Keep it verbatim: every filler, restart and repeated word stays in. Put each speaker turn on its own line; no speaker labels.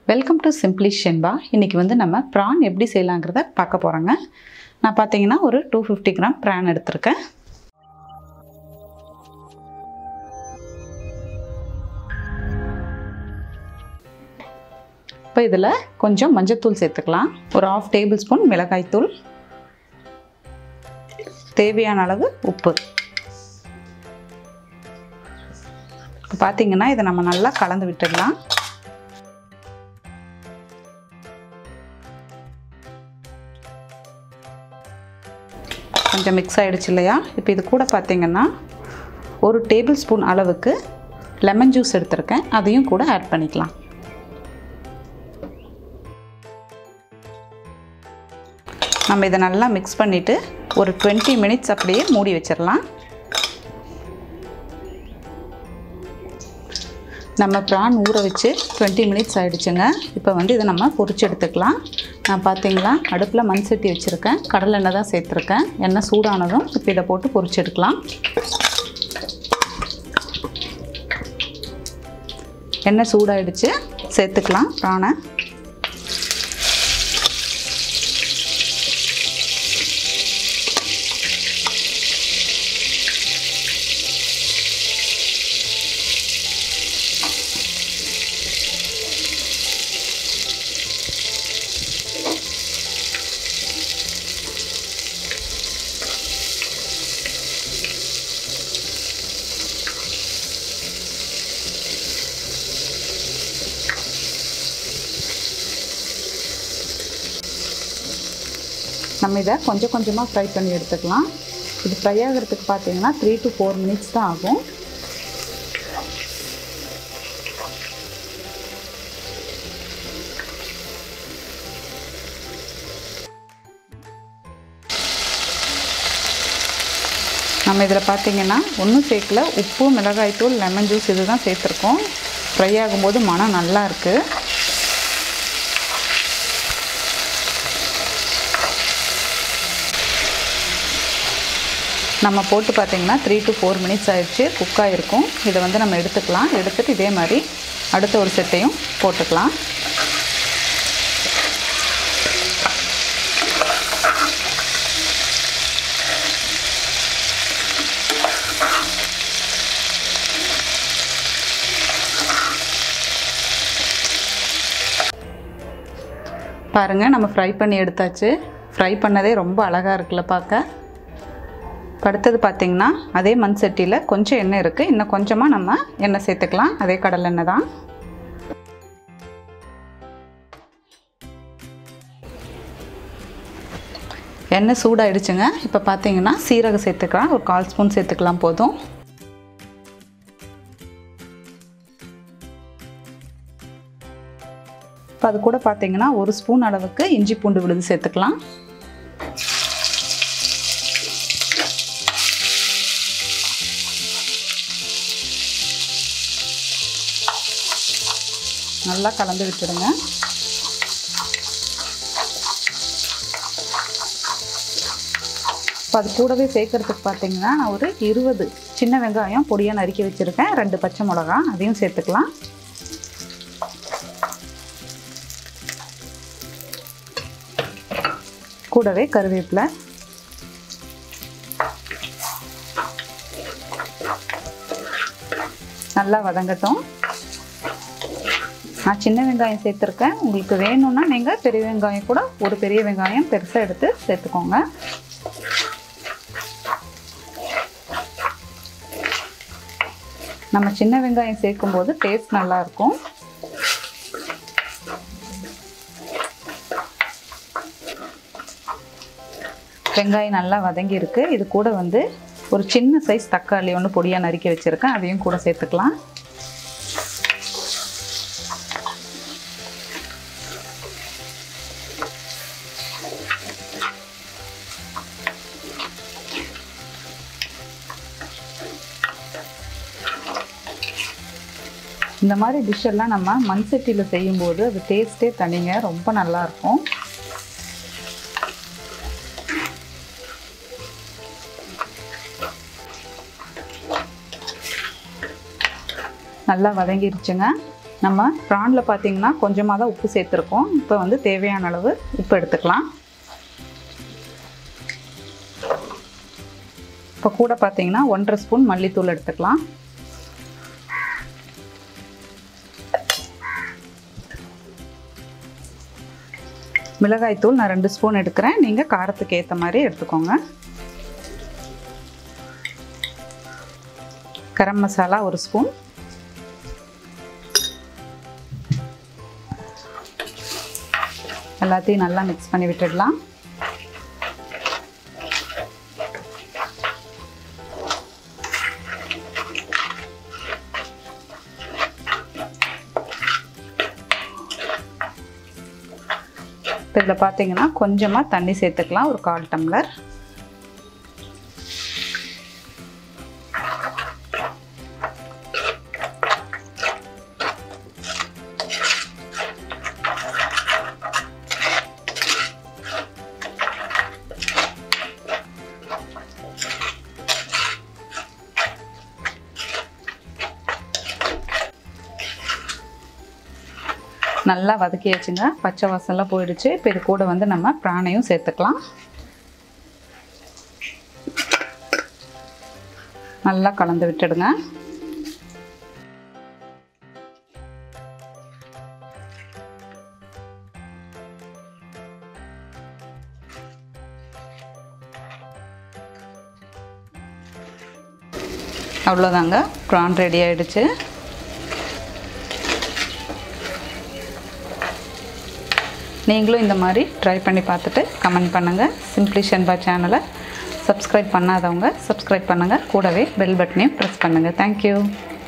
Welcome to simply Shenba. இன்றைக்கி வந்து நம்ம ப்ரான் எப்படி செய்யலாங்கிறத பார்க்க போகிறோங்க. நான் பார்த்தீங்கன்னா ஒரு டூ ஃபிஃப்டி கிராம் ப்ரான் எடுத்திருக்கேன். இப்போ இதில் கொஞ்சம் மஞ்சத்தூள் சேர்த்துக்கலாம். ஒரு ஆஃப் டேபிள் ஸ்பூன் மிளகாய்த்தூள், தேவையான அளவு உப்பு. இப்போ பார்த்தீங்கன்னா இதை நம்ம நல்லா கலந்து விட்டுடலாம். கொஞ்சம் மிக்ஸ் ஆகிடுச்சு இல்லையா? இப்போ இது கூட பார்த்திங்கன்னா ஒரு டேபிள் ஸ்பூன் அளவுக்கு லெமன் ஜூஸ் எடுத்திருக்கேன், அதையும் கூட ஆட் பண்ணிக்கலாம். நம்ம இதை நல்லா மிக்ஸ் பண்ணிவிட்டு ஒரு டுவெண்ட்டி மினிட்ஸ் அப்படியே மூடி வச்சிடலாம். நம்ம ப்ரான் ஊற வச்சு டுவெண்ட்டி மினிட்ஸ் ஆகிடுச்சுங்க. இப்போ வந்து இதை நம்ம பொரிச்சு எடுத்துக்கலாம். நான் பார்த்தீங்களா அடுப்பில் மண் சட்டி வச்சுருக்கேன், கடலை எண்ணெய் தான் சேர்த்துருக்கேன். எண்ணெய் சூடானதும் இப்போ இதை போட்டு பொரிச்சு எடுக்கலாம். எண்ணெய் சூடாகிடுச்சு, சேர்த்துக்கலாம் ப்ரானை. நம்ம இதை கொஞ்சம் கொஞ்சமாக ஃப்ரை பண்ணி எடுத்துக்கலாம். இது ஃப்ரை ஆகிறதுக்கு பார்த்தீங்கன்னா த்ரீ டு ஃபோர் மினிட்ஸ் தான் ஆகும். நம்ம இதில் பார்த்தீங்கன்னா ஒன்றும் சேர்க்கல, உப்பு, மிளகாய்த்தூள், லெமன் ஜூஸ் இது தான் சேர்த்துருக்கோம். ஃப்ரை ஆகும்போது மனம் நல்லா இருக்குது. நம்ம போட்டு பார்த்திங்கன்னா த்ரீ டு ஃபோர் மினிட்ஸ் ஆகிடுச்சு, குக் ஆகிருக்கும். இதை வந்து நம்ம எடுத்துக்கலாம். எடுத்துகிட்டு இதே மாதிரி அடுத்த ஒரு செட்டையும் போட்டுக்கலாம். பாருங்கள், நம்ம ஃப்ரை பண்ணி எடுத்தாச்சு. ஃப்ரை பண்ணதே ரொம்ப அழகாக இருக்குல்ல பார்க்க. அடுத்தது பார்த்திங்கன்னா அதே மண் சட்டியில் கொஞ்சம் எண்ணெய் இருக்குது, இன்னும் கொஞ்சமாக நம்ம எண்ணெய் சேர்த்துக்கலாம். அதே கடலை எண்ணெய் தான். எண்ணெய் சூடாகிடுச்சுங்க. இப்போ பார்த்திங்கன்னா சீரகம் சேர்த்துக்கலாம். ஒரு கால் ஸ்பூன் சேர்த்துக்கலாம் போதும். இப்போ அது கூட பார்த்திங்கன்னா ஒரு ஸ்பூன் அளவுக்கு இஞ்சி பூண்டு விழுது சேர்த்துக்கலாம். நல்லா கலந்து விட்டுடுங்க. இப்போ அது கூடவே சேர்க்கறதுக்கு பார்த்தீங்கன்னா நான் ஒரு இருபது சின்ன வெங்காயம் பொடியாக நறுக்கி வச்சுருக்கேன், ரெண்டு பச்சை மிளகா அதையும் சேர்த்துக்கலாம். கூடவே கருவேப்பிலை, நல்லா வதங்கட்டும். நான் சின்ன வெங்காயம் சேர்த்துருக்கேன். உங்களுக்கு வேணும்னா நீங்கள் பெரிய வெங்காயம் கூட ஒரு பெரிய வெங்காயம் பெருசாக எடுத்து சேர்த்துக்கோங்க. நம்ம சின்ன வெங்காயம் சேர்க்கும்போது டேஸ்ட் நல்லாயிருக்கும். வெங்காயம் நல்லா வதங்கி இருக்கு. இது கூட வந்து ஒரு சின்ன சைஸ் தக்காளி ஒன்று பொடியாக நறுக்கி வச்சுருக்கேன், அதையும் கூட சேர்த்துக்கலாம். இந்த மாதிரி டிஷ்ஷெல்லாம் நம்ம மண் சட்டியில் செய்யும்போது அது டேஸ்ட்டே தனிங்க, ரொம்ப நல்லாயிருக்கும். நல்லா வதங்கிருச்சுங்க. நம்ம ப்ரானில் பார்த்திங்கன்னா கொஞ்சமாக தான் உப்பு சேர்த்துருக்கோம். இப்போ வந்து தேவையான அளவு உப்பு எடுத்துக்கலாம். இப்போ கூட பார்த்திங்கன்னா ஒன்றரை ஸ்பூன் மல்லித்தூள் எடுத்துக்கலாம். மிளகாய்த்தூள் நான் ரெண்டு ஸ்பூன் எடுக்கிறேன். நீங்கள் காரத்துக்கு ஏற்ற மாதிரி எடுத்துக்கோங்க. கரம் மசாலா ஒரு ஸ்பூன். எல்லாத்தையும் நல்லா மிக்ஸ் பண்ணி விட்டுடலாம். இப்போ இதில் பார்த்தீங்கன்னா கொஞ்சமாக தண்ணி சேர்த்துக்கலாம், ஒரு கால் டம்ளர். நல்லா வதக்கியாச்சுங்க. பச்சை வாசம்லாம் போயிடுச்சு. இப்போ இது கூட வந்து நம்ம பிரானையும் சேர்த்துக்கலாம். நல்லா கலந்து விட்டுடுங்க. அவ்வளோதாங்க, ப்ரான் ரெடி ஆயிடுச்சு. நீங்களும் இந்த மாதிரி ட்ரை பண்ணி பார்த்துட்டு கமெண்ட் பண்ணுங்கள். சிம்பிளி ஷென்பா சேனலை சப்ஸ்கிரைப் பண்ணாதவங்க சப்ஸ்கிரைப் பண்ணுங்கள். கூடவே பெல் பட்டனையும் ப்ரெஸ் பண்ணுங்கள். தேங்க்யூ.